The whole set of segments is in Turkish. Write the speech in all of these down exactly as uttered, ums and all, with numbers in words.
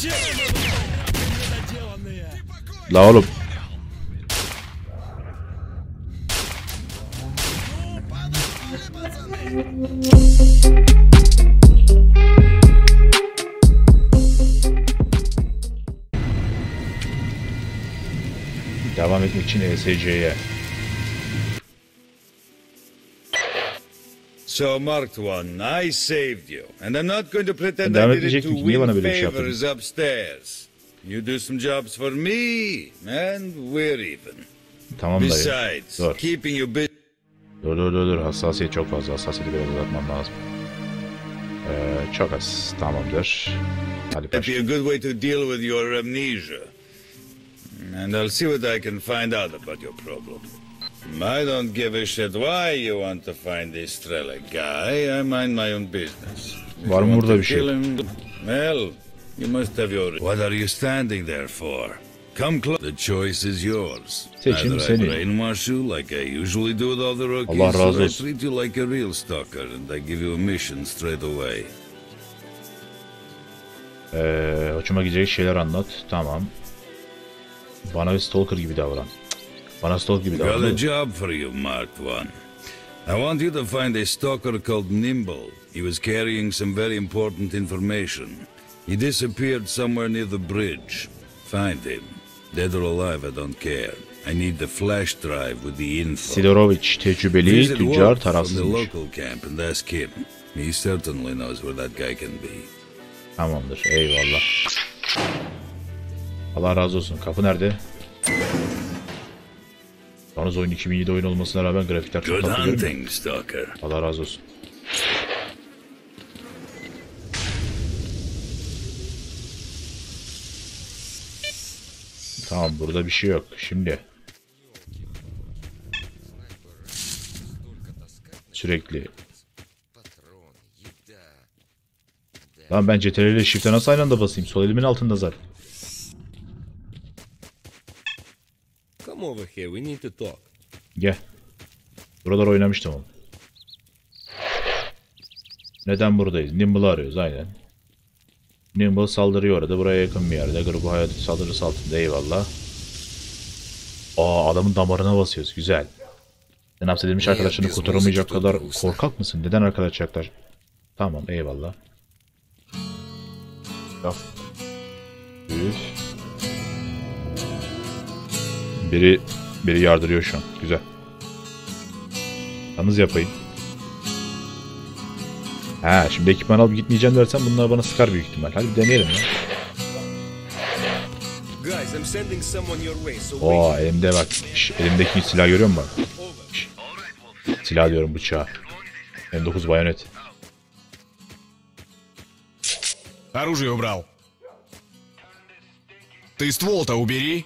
La oğlum. Devam etmek için E S C'ye. So, Marked One, I saved you, and I'm not going to pretend Devam I did it to etmeyecektim ki, niye bana win böyle bir şey yaptın? favors upstairs. You do some jobs for me, and we're even. Tamam dayı. Besides, Dur. keeping you busy. Dur dur dur dur. Hassasiyet çok fazla. Hassasiyeti biraz uzatmam lazım. Ee, çok az. Tamamdır. Hadi That'd be a başla. good way to deal with your amnesia. And I'll see what I can find out about your problem. I don't give a shit why you want to find this Strelak guy. I mind my own business. If Var you mı want burada to bir şey? kill him, well, you must have your... What are you standing there for? Come close. The choice is yours. Seçim Either I senin. brainwash you like I usually do with all the rookies, Allah razı or I olsun. treat you like a real stalker and I give you a mission straight away. Ee, hoşuma gidecek şeyler anlat. Tamam. Bana bir stalker gibi davran. Bana stalker gibi Got a davran. job for you, Marked One. I want you to find a stalker called Nimble. He was carrying some very important information. He disappeared somewhere near the bridge. Find him. Dead or alive, I don't care. I need the flash drive with the info. Sidorovic tecrübeli Visit tüccar Wolf from the tarafsızmış. local camp and ask him. He certainly knows where that guy can be. Tamamdır. Eyvallah. Allah razı olsun. Kapı nerede? Yalnız oyun iki bin yedi oyun olmasına rağmen grafikler çok Good tatlı görünüyor. hunting, stalker. Allah razı olsun. Tamam, burada bir şey yok. Şimdi sürekli. Lan ben C T R L ile Shift'e nasıl aynı anda basayım? Sol elimin altında zaten. Come over here, we need to talk. Gel. Buralar oynamıştım oğlum. Neden buradayız? Nimble'ı arıyoruz aynen. Nimble saldırıyor orada. Buraya yakın bir yerde. Grubu hayat saldırısı altında. Eyvallah. Aa, adamın damarına basıyoruz. Güzel. Sen hapsedilmiş arkadaşını kurtaramayacak kadar korkak mısın? Neden arkadaşlar? Tamam, eyvallah. Bak. Üf. Biri biri yardırıyor şu an. Güzel. Yalnız yapayım. Ha, şimdi ekipman alıp gitmeyeceğim dersen bunlar bana sıkar büyük ihtimal. Hadi bir deneyelim ya. Oo, elimde bak. Şş, elimdeki silah görüyor musun bak? Şş. Silah diyorum, bıçağı. M dokuz bayonet. Оружие убрал. Ты ствол-то убери.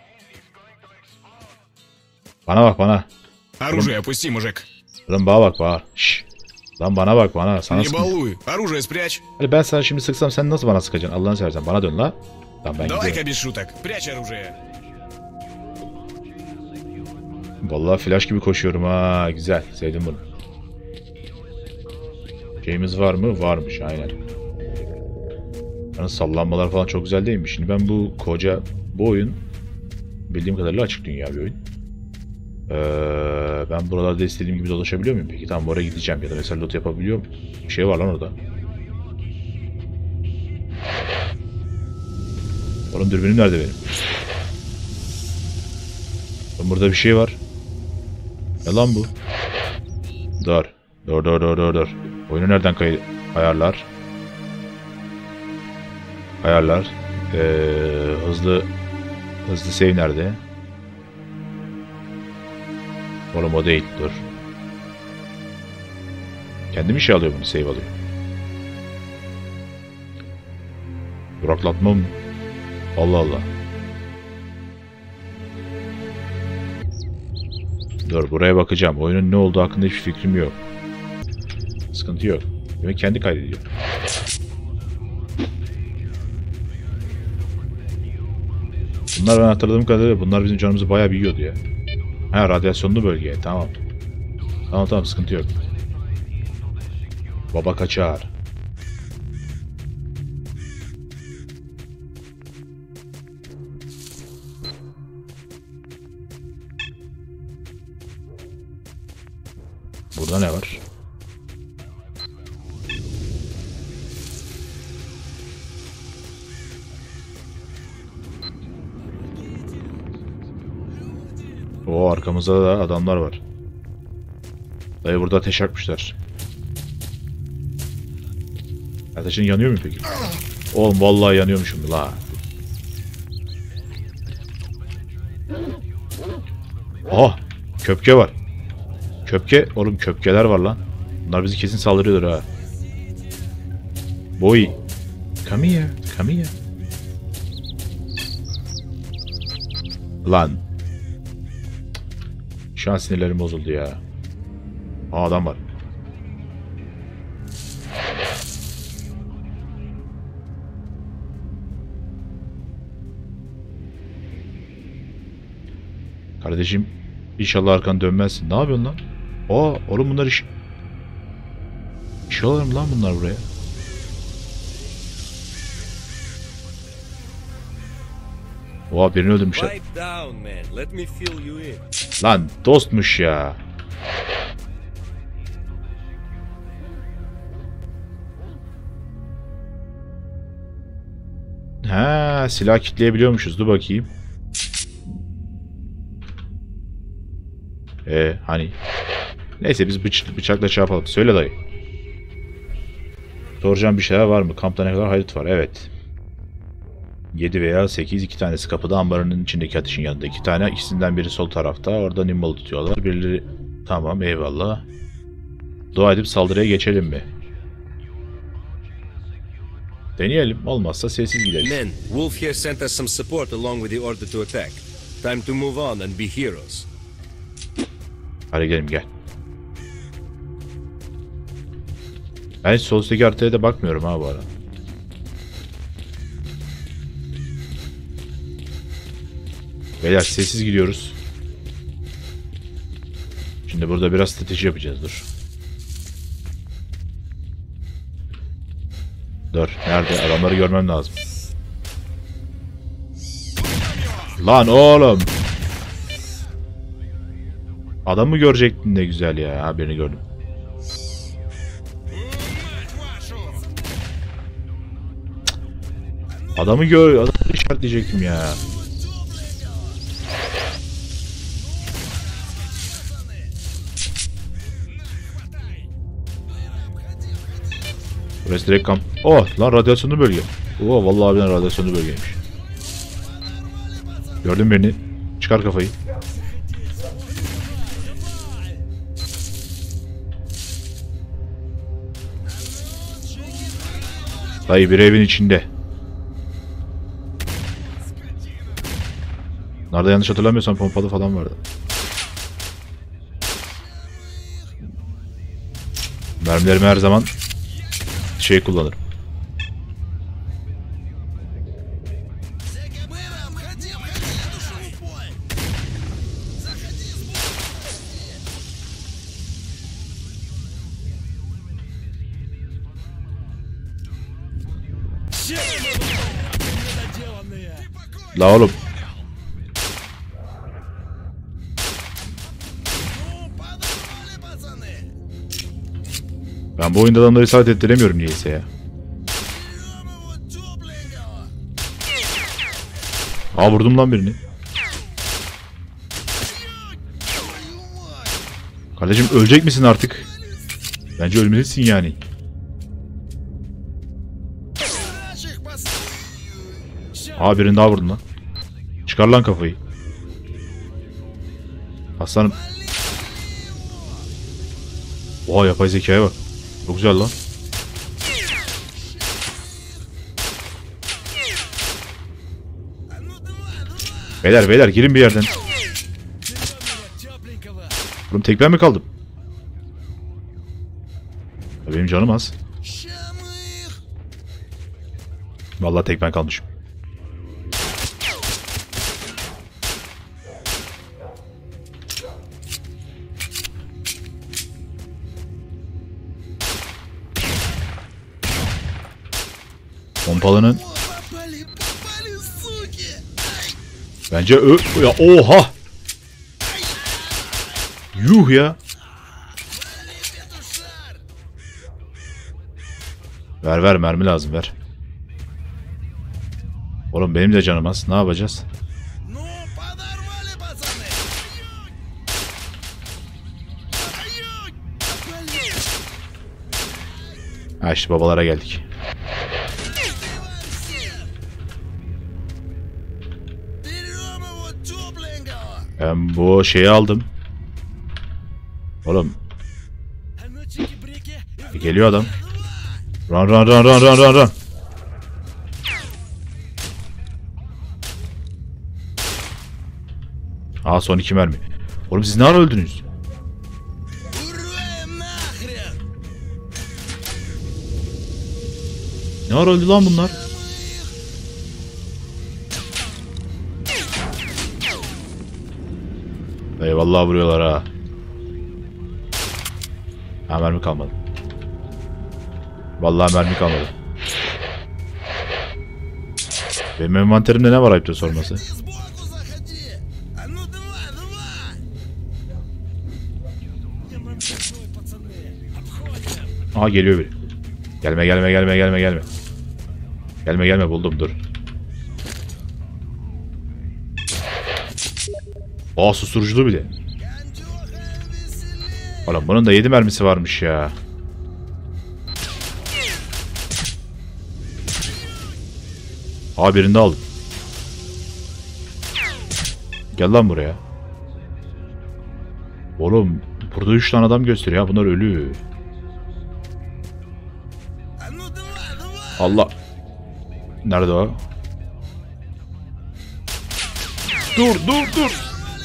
Bana bak bana. Оружие опусти, мужик. Lan bana bak bana. Şş. Lan bana bak bana. Sana Не sık. балуй. Оружие спрячь. Hadi ben sana şimdi sıksam sen nasıl bana sıkacaksın? Allah'ını seversen bana dön la. Lan ben Давай-ка gidiyorum. без шуток. Прячь оружие. Vallahi flash gibi koşuyorum ha. Güzel. Sevdim bunu. Şeyimiz var mı? Varmış aynen. Yani sallanmalar falan çok güzel değil mi? Şimdi ben bu koca bu oyun bildiğim kadarıyla açık dünya bir oyun. Ee, ben buralarda istediğim gibi dolaşabiliyor muyum? Peki tamam, oraya gideceğim ya da mesela loot yapabiliyor muyum? Bir şey var lan orada. Oğlum dürbünüm nerede benim? Oğlum burada bir şey var. Ne lan bu? Dur. Dur dur dur dur dur. Oyunu nereden kay ayarlar? Ayarlar. Ee, hızlı hızlı save nerede? Oğlum o değil. Dur. Kendi mi şey alıyor bunu? Save alıyor. Duraklatma mı? Allah Allah. Dur, buraya bakacağım. Oyunun ne olduğu hakkında hiçbir fikrim yok. Sıkıntı yok. Demek kendi kaydediyor. Bunlar ben hatırladığım kadarıyla bunlar bizim canımızı bayağı bir yiyordu ya. Ha, radyasyonlu bölge. Tamam. Tamam tamam, sıkıntı yok. Baba kaçar. Burada ne var? O arkamızda da adamlar var. Dayı burada ateş yakmışlar. Ateşin yanıyor mu peki? Oğlum vallahi yanıyormuşum la. Aha! Köpke var. Köpke, oğlum köpkeler var lan. Bunlar bizi kesin saldırıyordur ha. Boy. Come here, come here. Lan. Şu an sinirlerim bozuldu ya. Aa, adam var. Kardeşim, inşallah arkan dönmezsin. Ne yapıyorsun lan? Aa, oğlum bunlar iş... İş alır mı lan bunlar buraya? Oha, birini öldürmüşler. Pipe down, man. Let me fill you in. Lan dostmuş ya. Ha, silah kitleyebiliyormuşuz. Dur bakayım. Ee, hani. Neyse biz bıç bıçakla şey yapalım. Söyle dayı. Soracağım bir şeyler var mı? Kampta ne kadar haydut var? Evet. yedi veya sekiz, iki tanesi kapıda, ambarının içindeki ateşin yanında. iki tane, ikisinden biri sol tarafta. Orada Nimble tutuyorlar. Birileri... Tamam, eyvallah. Dua edip saldırıya geçelim mi? Deneyelim. Olmazsa sessiz gideriz. Men, Wolf here sent us some support along with the order to attack. Time to move on and be heroes. Hadi gidelim, gel. Ben hiç sol üstteki haritaya da bakmıyorum ha bu arada. Beyler sessiz gidiyoruz. Şimdi burada biraz strateji yapacağız, dur. Dur, nerede? Adamları görmem lazım. Lan oğlum. Adamı görecektin, ne güzel ya. Ha, birini gördüm. Adamı gör, adamı işaretleyecektim ya. Burası direkt kamp. Oh lan, radyasyonlu bölge. Oh vallahi harbiden radyasyonlu bölgeymiş. Gördün birini. Çıkar kafayı. Dayı bir evin içinde. Nerede, yanlış hatırlamıyorsam pompalı falan vardı. Mermilerimi her zaman şey kullanırım. La oğlum. Ben bu oyunda adamları isabet ettiremiyorum niyeyse ya. Aa, vurdum lan birini. Kardeşim ölecek misin artık? Bence ölmelisin yani. Aa, birini daha vurdum lan. Çıkar lan kafayı. Aslanım. Oha, yapay zekaya bak. Çok güzel lan. Beyler beyler girin bir yerden. Oğlum tek ben mi kaldım? Ya benim canım az. Vallahi tek ben kalmışım. Pompalının bence ö ya, oha yuh ya. Ver ver, mermi lazım, ver. Oğlum benim de canım az. Ne yapacağız? Ha işte babalara geldik. Ben bu şeyi aldım. Oğlum. Geliyor adam. Run run run run run run run. Aa son iki mermi. Oğlum siz ne ara öldünüz? Ne ara öldü lan bunlar? Eyvallah vuruyorlar ha. Ha mermi kalmadı. Vallahi mermi kalmadı. Benim envanterimde ne var ayıptır sorması? Aha geliyor biri. Gelme gelme gelme gelme gelme. Gelme gelme buldum dur. Aa susturuculu bile. Oğlum bunun da yedi mermisi varmış ya. Aa birini de aldım. Gel lan buraya. Oğlum burada üç tane adam gösteriyor ya, bunlar ölü. Allah. Nerede o? Dur dur dur.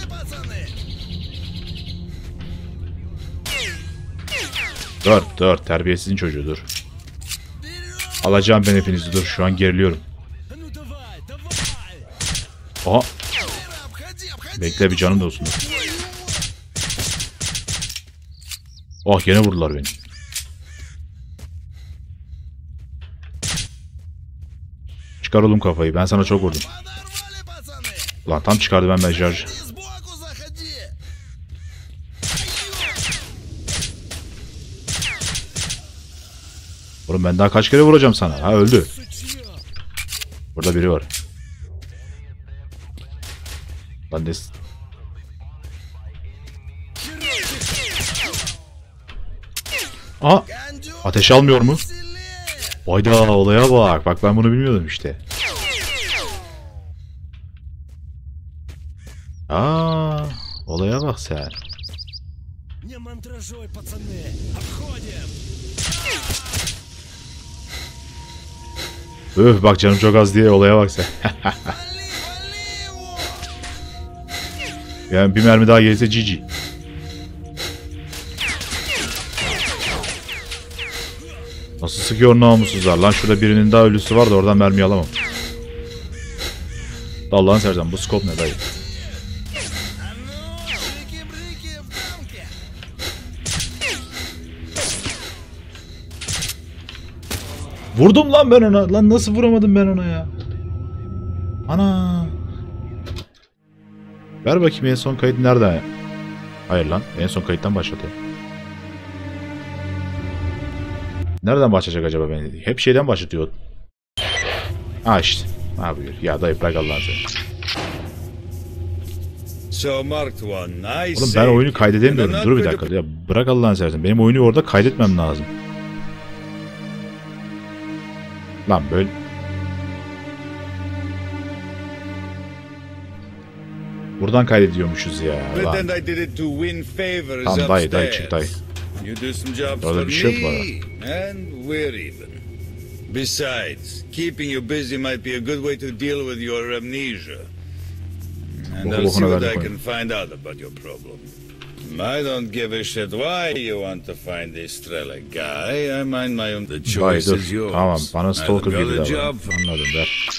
Dur dur, terbiyesizin çocuğu dur. Alacağım ben hepinizi, dur şu an geriliyorum. Aha. Bekle bir canım da olsun. Oh gene vurdular beni. Çıkar oğlum kafayı, ben sana çok vurdum. Ulan tam çıkardı ben ben şarj. Oğlum ben daha kaç kere vuracağım sana? Ha öldü. Burada biri var. Lan de... Aa! Ateş almıyor mu? Hayda olaya bak. Bak ben bunu bilmiyordum işte. Aa, olaya bak sen. Öf bak canım çok az diye olaya bak sen. Yani bir mermi daha gelirse G G. Nasıl sıkıyor namussuzlar lan, şurada birinin daha ölüsü var da oradan mermi alamam. Allah'ın sercan bu scope ne dayı? Vurdum lan ben ona. Lan nasıl vuramadım ben ona ya? Ana. Ver bakayım en son kayıt nerede? Hayır lan en son kayıttan başlatıyor. Nereden başlayacak acaba beni? Hep şeyden başlatıyor. Ha işte. Ha buyur. Ya dayı bırak Allah'ını seversen. So marked one. I Oğlum ben oyunu kaydedemiyorum. Dur bir dakika. Ya bırak Allah'ını seversen. Benim oyunu orada kaydetmem lazım. Lan böyle. Buradan kaydediyormuşuz ya. Lan. Tamam dayı dayı çık dayı. Orada bir şey yok bana. Besides, keeping you busy might be a good way to deal with your amnesia. And I'll see what I can find out about your problem. I don't give a shit why you want to find this Strela guy. I mind my own. The choice is yours. Tamam, bana stalker gibi davran. Anladım ver.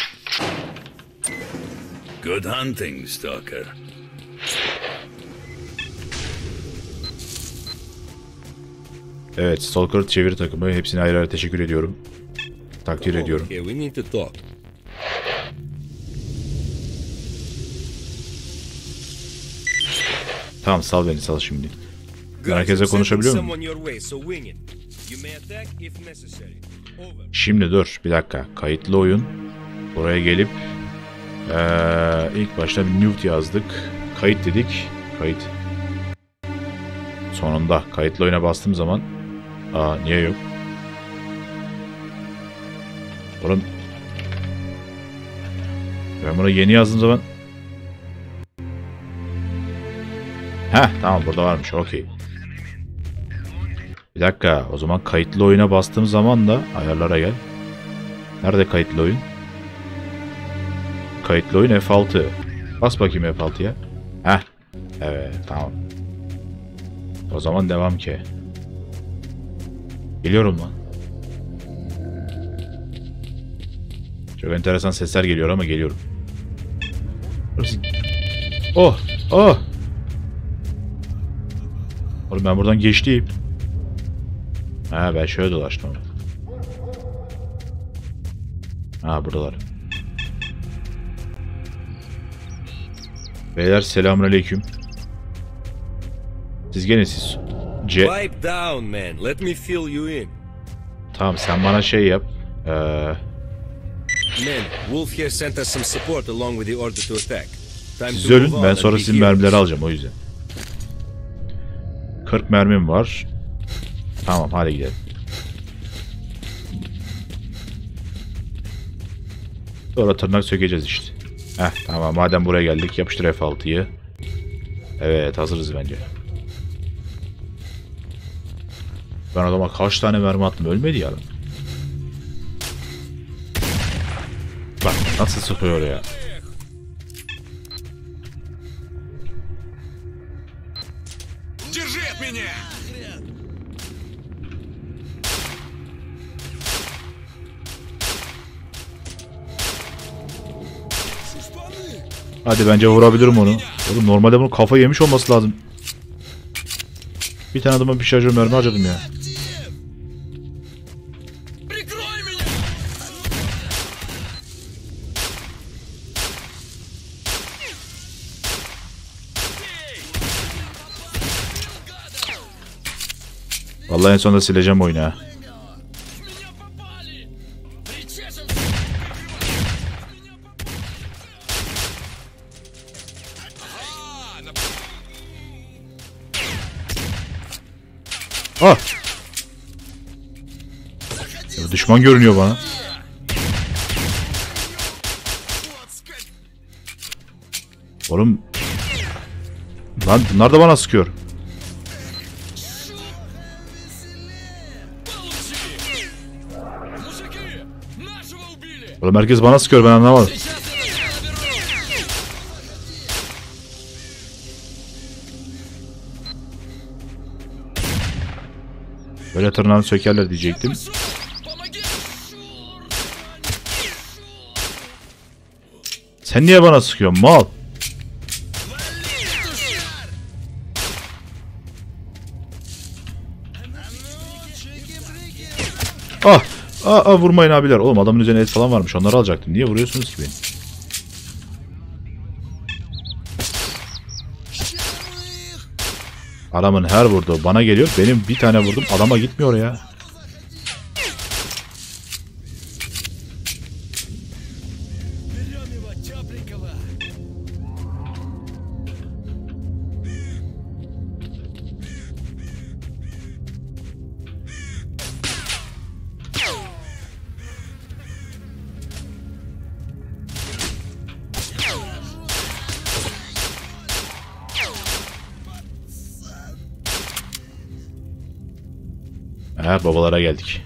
Good hunting, stalker. Evet, Stalker çeviri takımı hepsine ayrı ayrı teşekkür ediyorum. Takdir Oh, ediyorum. okay, we need to talk. Tamam sal beni sal şimdi. Herkese konuşabiliyor muyum? Someone your way, so wing it. You may attack if necessary. Şimdi dur bir dakika. Kayıtlı oyun. Buraya gelip ee, ilk başta bir new yazdık. Kayıt dedik. Kayıt. Sonunda kayıtlı oyuna bastığım zaman aa niye yok? Oğlum ben bunu yeni yazdığım zaman heh tamam burada varmış okey. Bir dakika o zaman kayıtlı oyuna bastığım zaman da ayarlara gel. Nerede kayıtlı oyun? Kayıtlı oyun F altı. Bas bakayım F altıya. Heh. Evet tamam. O zaman devam ki. Geliyorum lan. Çok enteresan sesler geliyor ama geliyorum. Oh! Oh! Oğlum ben buradan geçtim. Ha ben şöyle dolaştım. Ha buradalar. Beyler selamünaleyküm. Siz gene siz. C Pipe down, man. Let me fill you in. Tamam sen bana şey yap. Ee, Man, Wolf here sent us some support along with the order to attack. Time siz to move ölün on ben and sonra be sizin heroes. mermileri alacağım o yüzden. kırk mermim var. Tamam hadi gidelim. Sonra tırnak sökeceğiz işte. Heh tamam madem buraya geldik yapıştır F altıyı. Evet hazırız bence. Ben adama kaç tane mermi attım ölmedi ya. Bak nasıl sıkıyor ya. Держи от меня! Hadi bence vurabilirim onu. Oğlum normalde bunu kafa yemiş olması lazım. Bir tane adama bir şarjör mermi harcadım ya. Прикрой меня! Vallahi en sonunda sileceğim oyunu ha. Меня попали! Причешем! Ah! Ya düşman görünüyor bana. Oğlum. Lan bunlar da bana sıkıyor. Мужики! Нашего убили! Oğlum herkes bana sıkıyor ben anlamadım. Сейчас я тебя заберу! Böyle tırnağını sökerler diyecektim. Помоги! Sen niye bana sıkıyorsun mal? Ah! Ah, ah vurmayın abiler. Oğlum adamın üzerine et falan varmış. Onları alacaktım. Niye vuruyorsunuz ki beni? Adamın her vurduğu bana geliyor. Benim bir tane vurdum. Adama gitmiyor ya. Берем его тепленького! Ha babalara geldik.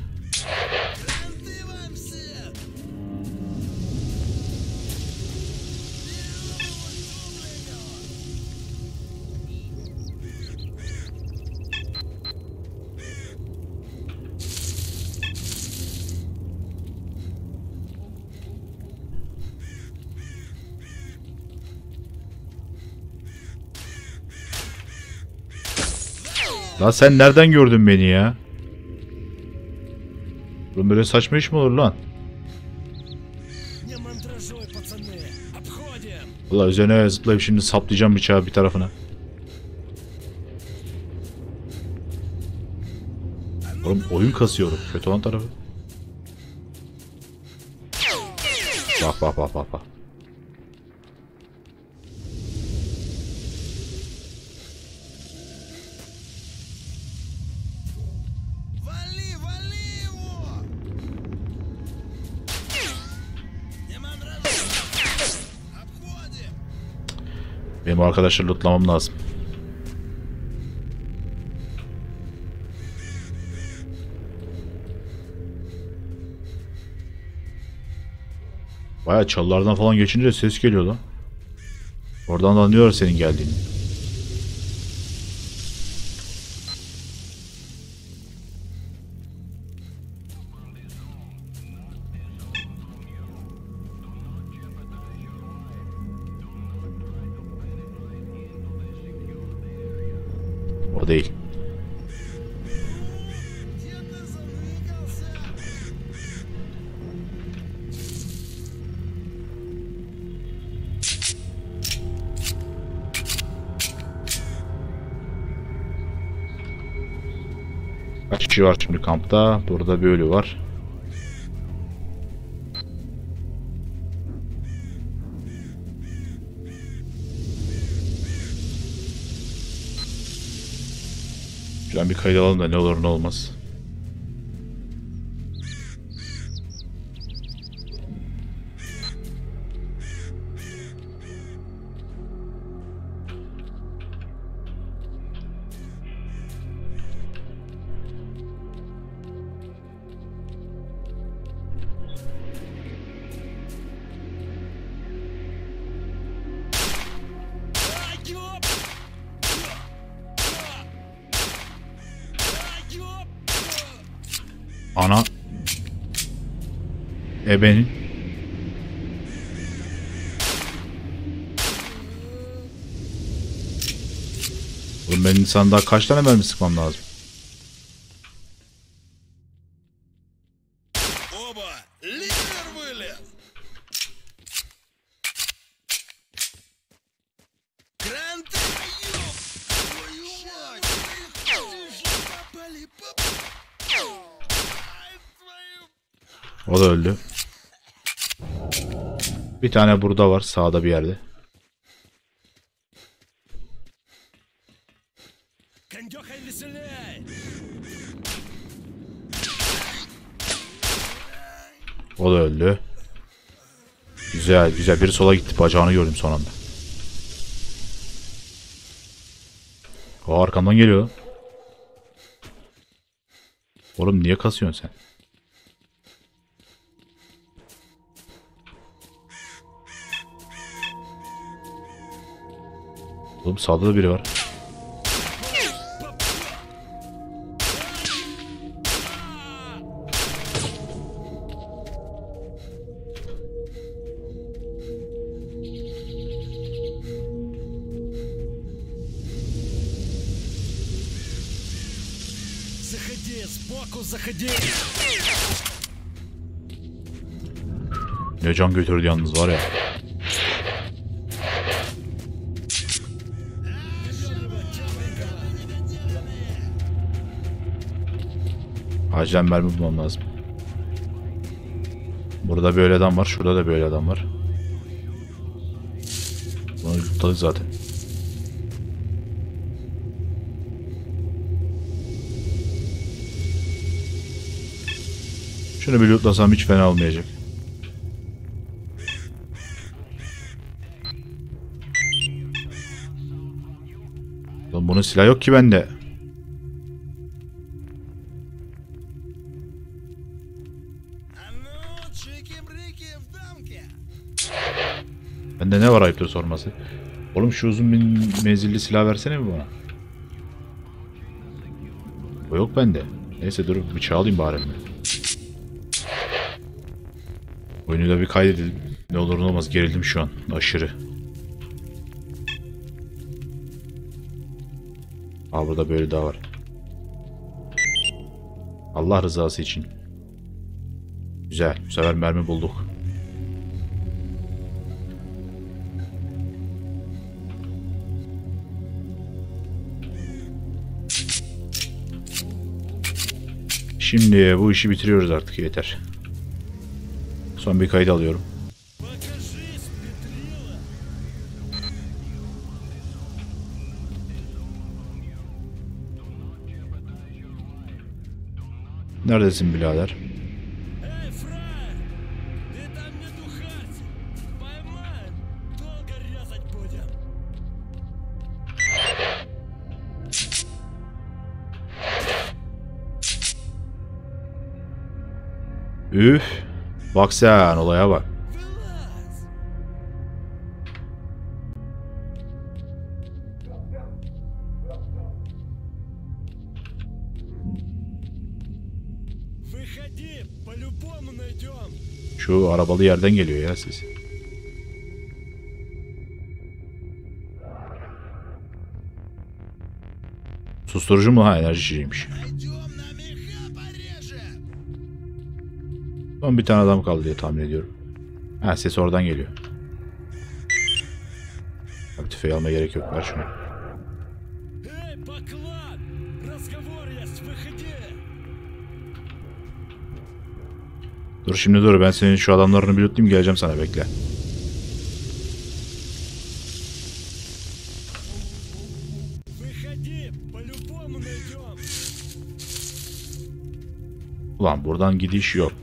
Lan sen nereden gördün beni ya? Oğlum böyle saçma iş mi olur lan? Не мандражуй, пацаны! Обходим! Valla üzerine zıplayıp şimdi saplayacağım bıçağı bir tarafına. Oğlum oyun kasıyorum. Kötü olan tarafı. Bak bak bak bak bak. Вали, вали его! Не мандражуй! Обходим! Benim arkadaşları lootlamam lazım. Baya çalılardan falan geçince ses geliyor lan. Oradan da anlıyorlar senin geldiğini. O değil. Где-то заныкался! Kaç kişi var şimdi kampta? Burada bir ölü var. Şuradan bir kayıt alalım da ne olur ne olmaz. А, ёп! А, ёп! Ana. Ebenin. Oğlum ben insan daha kaç tane mermi sıkmam lazım? Оба! Ливер вылез! Гранты! Ёп! Твою мать! Попали, попали! Ай, твою... O da öldü. Bir tane burada var sağda bir yerde. Кондёхай веселей! O da öldü. Güzel güzel. Biri sola gitti. Bacağını gördüm son anda. O arkamdan geliyor. Oğlum niye kasıyorsun sen? Oğlum sağda da biri var. Заходи, сбоку заходи! Ne can götürdü yalnız var ya. Acilen mermi bulmam lazım. Burada böyle adam var. Şurada da böyle adam var. Bunu yutladık zaten. Şunu bir lootlasam hiç fena olmayacak. Lan bunun silahı yok ki bende. А ну, чики-брики в дамке! Bende ne var ayıptır sorması. Oğlum şu uzun bir menzilli silah versene mi bana? O yok bende. Neyse dur bıçağı alayım bari mi? Oyunu da bir kaydedelim. Ne olur ne olmaz gerildim şu an. Aşırı. Aa burada böyle daha var. Allah rızası için. Güzel. Bu sefer mermi bulduk. Şimdi bu işi bitiriyoruz artık yeter. Son bir kayıt alıyorum. Neredesin birader? Эй, фраер! Ты там не духайся! Поймаем! Долго резать будем! Üf. Bak sen olaya bak. Вылазь! Выходи! По-любому найдем! Şu arabalı yerden geliyor ya ses. Susturucu mu? Ha, enerji içeceğiymiş. Пойдем на меха порежем! Son bir tane adam kaldı diye tahmin ediyorum. Ha, ses oradan geliyor. Bak, tüfeği almaya gerek yok. Ver şunu. Эй, баклан! Разговор есть! Выходи! Dur şimdi dur. Ben senin şu adamlarını bir lootlayayım, geleceğim sana, bekle. Выходи! По-любому найдем! Ulan buradan gidiş yok.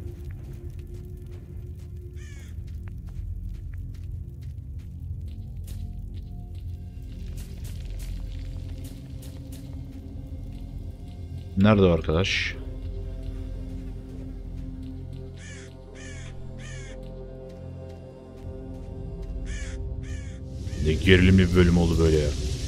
Nerede o arkadaş? Ne gerilimli bir bölüm oldu böyle ya.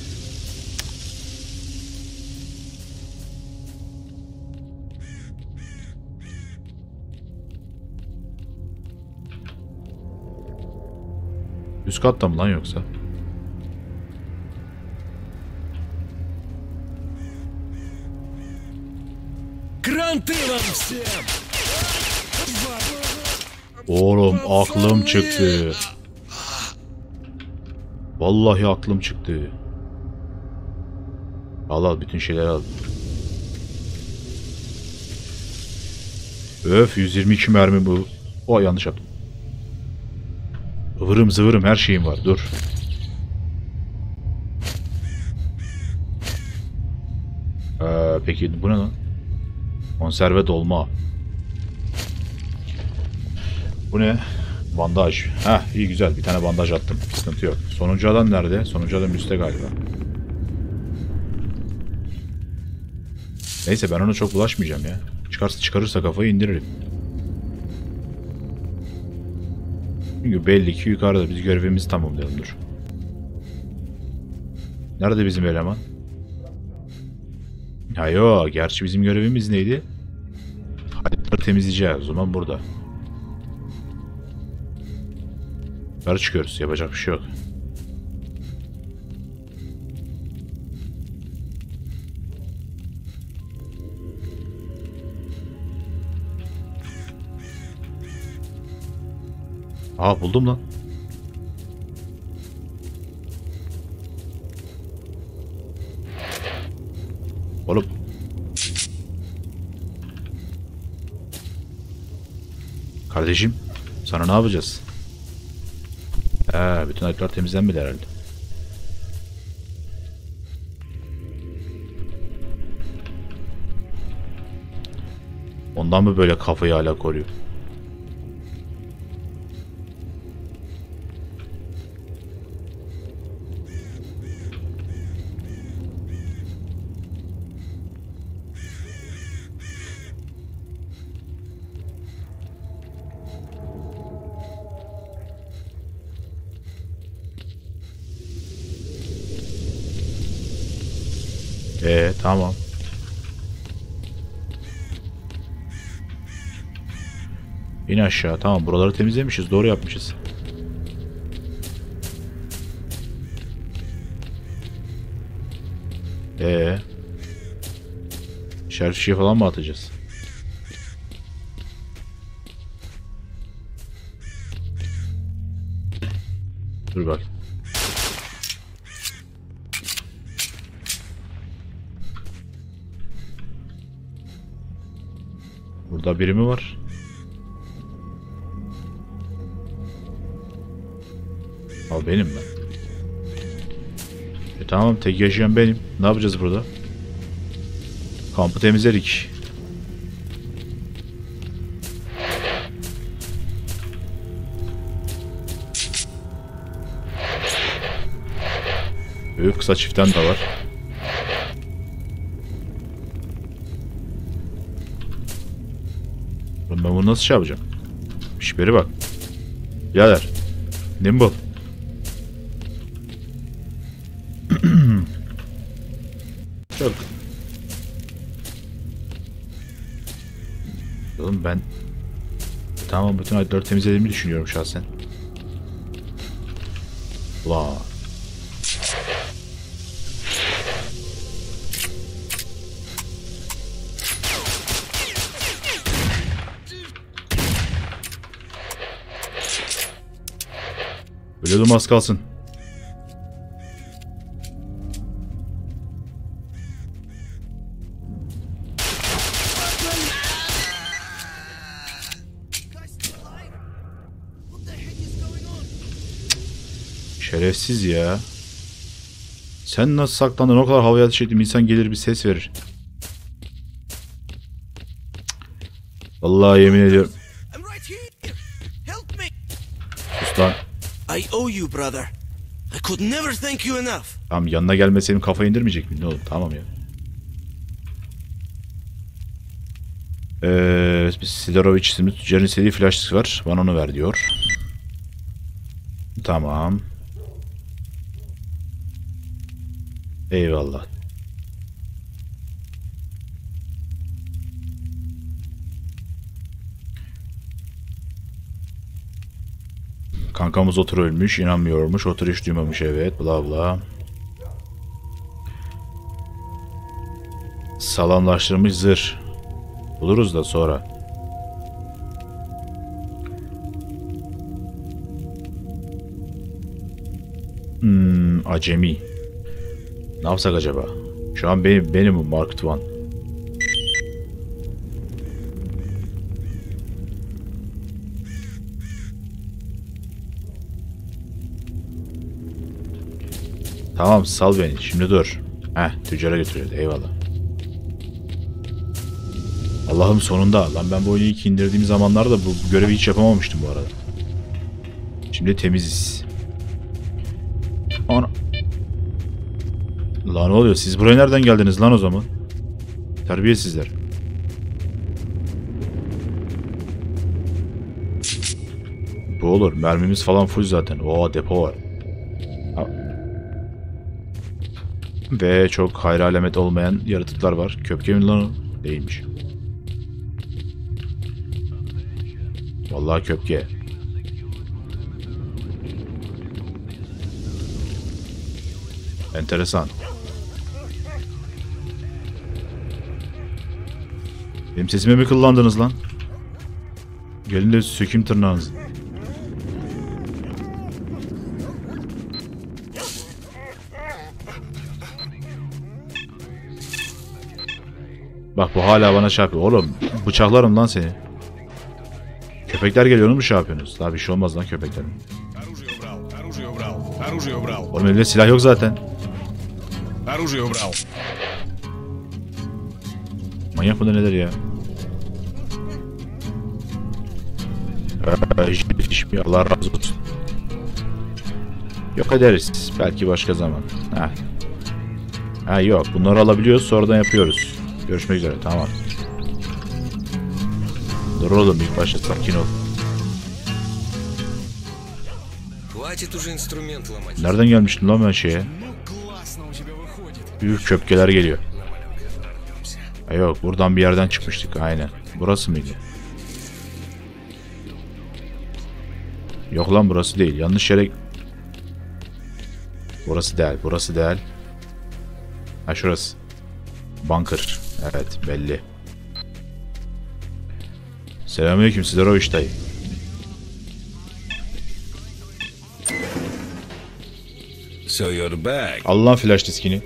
Üst katta mı lan yoksa? Кранты вам всем! Oğlum aklım çıktı. Vallahi aklım çıktı. Al al, bütün şeyleri al. Öf, yüz yirmi iki mermi bu. O yanlış yaptım. Ivırım zıvırım her şeyim var, dur. Ee, peki bu ne lan? Konserve dolma. Bu ne? Bandaj. Heh, iyi güzel, bir tane bandaj attım. Sıkıntı yok. Sonuncu adam nerede? Sonuncu adam üstte galiba. Neyse, ben ona çok bulaşmayacağım ya. Çıkarsa çıkarırsa kafayı indiririm. Çünkü belli ki yukarıda, biz görevimizi tamamlayalım, dur. Nerede bizim eleman? Ha yo, gerçi bizim görevimiz neydi? Hayatları temizleyeceğiz, o zaman burada. Yukarı çıkıyoruz, yapacak bir şey yok. Aa, buldum lan. Oğlum. Kardeşim, sana ne yapacağız? He, bütün ayıplar temizlenmedi herhalde. Ondan mı böyle kafayı hala koruyor? Ee, tamam. İn aşağı. Tamam, buraları temizlemişiz. Doğru yapmışız. Ee, şerif şişe falan mı atacağız? Dur bak. Burada biri mi var? Al, benim ben. E tamam, tek yaşayan benim. Ne yapacağız burada? Kampı temizledik. Büyük kısa çiften de var. Ben bunu nasıl şey yapacağım? Şiberi bak. Birader. Nimble. Çok. Oğlum ben tamam bütün ayetleri temizlediğimi düşünüyorum şahsen. Ulan. Ölüyordum az kalsın. Şerefsiz ya. Sen nasıl saklandın? O kadar havaya ateş ettim. İnsan gelir bir ses verir. Vallahi yemin ediyorum. I'm right here. Help me. Sus lan. I owe you, brother. I could never thank you enough. Tamam yanına gelmeseydim kafayı indirmeyecek miyim? Ne oğlum? Tamam ya. Ee, Siderovic isimli tüccarın istediği flash var. Bana onu ver diyor. Tamam. Eyvallah. Kankamız otur ölmüş, inanmıyormuş, otur hiç duymamış, evet, bla bla. Salamlaştırmış zırh. Buluruz da sonra. Hmm, acemi. Ne yapsak acaba? Şu an benim benim bu Mark iki. Tamam sal beni. Şimdi dur. Heh tüccara götürüyordu. Eyvallah. Allah'ım sonunda. Lan ben bu oyunu ilk indirdiğim zamanlarda bu, bu görevi hiç yapamamıştım bu arada. Şimdi temiziz. Ana. Lan ne oluyor? Siz buraya nereden geldiniz lan o zaman? Terbiyesizler. Bu olur. Mermimiz falan full zaten. Oo depo var. Ha. Ve çok hayra alamet olmayan yaratıklar var. Köpke mi lan o? Değilmiş. Vallahi köpke. Enteresan. Benim sesimi mi kullandınız lan? Gelin de sökeyim tırnağınızı. Bak bu hala bana şey yapıyor. Oğlum bıçaklarım lan seni. Köpekler geliyor mu şey yapıyorsunuz? Daha bir şey olmaz lan köpeklerin. Oğlum elimde silah yok zaten. Manyak mıdır nedir ya? Ee, hiç, hiç, Allah razı olsun. Yok ederiz. Belki başka zaman. Ha. Ha yok. Bunları alabiliyoruz. Sonradan yapıyoruz. Görüşmek üzere. Tamam. Dur oğlum ilk başta sakin ol. Nereden gelmiştim lan ben şeye? Büyük köpkeler geliyor. Ha yok buradan bir yerden çıkmıştık aynen. Burası mıydı? Yok lan burası değil. Yanlış yere... Burası değil. Burası değil. Ha şurası. Bunker. Evet belli. Selamünaleyküm Siderovic dayı. So you're back. Al lan flash diskini.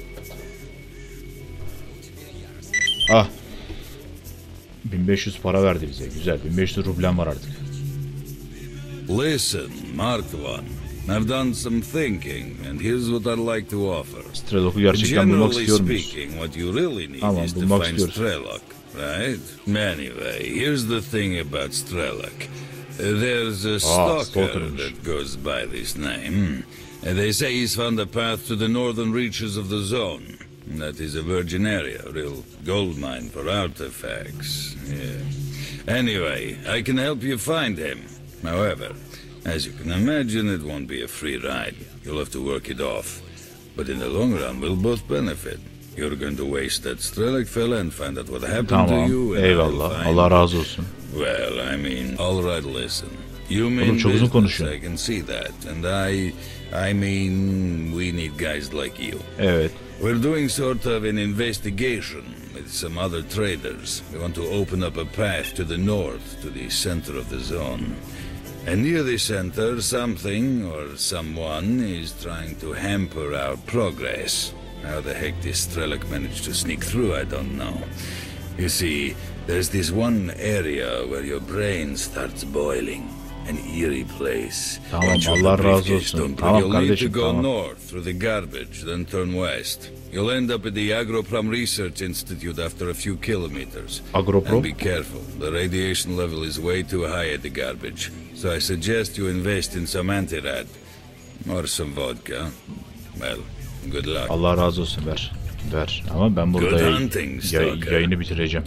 Ah. bin beş yüz para verdi bize. Güzel. bin beş yüz rublem var artık. Listen, Mark one. I've done some thinking, and here's what I'd like to offer. Strelok'u gerçekten bulmak Generally istiyor muyuz? speaking, what you really need Tamam, is to bulmak find istiyoruz. Strelok, right? Anyway, here's the thing about Strelok. There's a Ah, stalker stalker'mış. that goes by this name. And they say he's found a path to the northern reaches of the zone. That is a virgin area, a real gold mine for artifacts. Yeah. Anyway, I can help you find him. However, as you can imagine, it won't be a free ride. You'll have to work it off. But in the long run, we'll both benefit. You're going to waste that Strelok fella and find out what happened to you. Tamam. and I'll Eyvallah. find- Allah razı olsun. Well, I mean, all right, listen. You Oğlum mean çok uzun business, konuşuyor. I can see that. And I, I mean, we need guys like you. Evet. We're doing sort of an investigation with some other traders. We want to open up a path to the north, to the center of the zone. And near the center, something or someone is trying to hamper our progress. How the heck this Strelok managed to sneak through, I don't know. You see, there's this one area where your brain starts boiling. An eerie place. Tamam, Once you're Allah the razı briefcase olsun. don't bring, Tamam you'll need to kardeşim, go tamam. north through the garbage, then turn west. You'll end up at the Agroprom Research Institute after a few kilometers. Agroprom? And be careful. The radiation level is way too high at the garbage. So I suggest you invest in some antirad. Or some vodka. Well, good luck. Allah razı olsun, ver. Ver. Ama ben burada Good yay- hunting, yay- Stalker. yayını bitireceğim.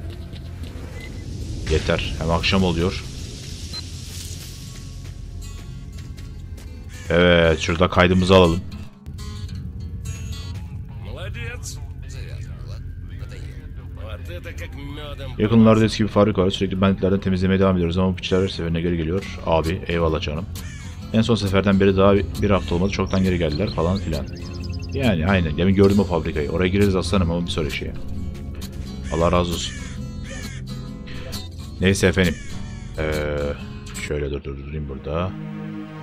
Yeter. Hem akşam oluyor. Evet. Şurada kaydımızı alalım. Молодец. Вот это как медом. Yakınlarda eski bir fabrika var. Sürekli banditlerden temizlemeye devam ediyoruz ama bu piçler her seferine geri geliyor. Abi eyvallah canım. En son seferden beri daha bir hafta olmadı. Çoktan geri geldiler falan filan. Yani aynen. Demin gördüm o fabrikayı. Oraya gireriz aslanım ama bir sonraki şeye. Allah razı olsun. Neyse efendim. Ee, şöyle dur dur durayım burada.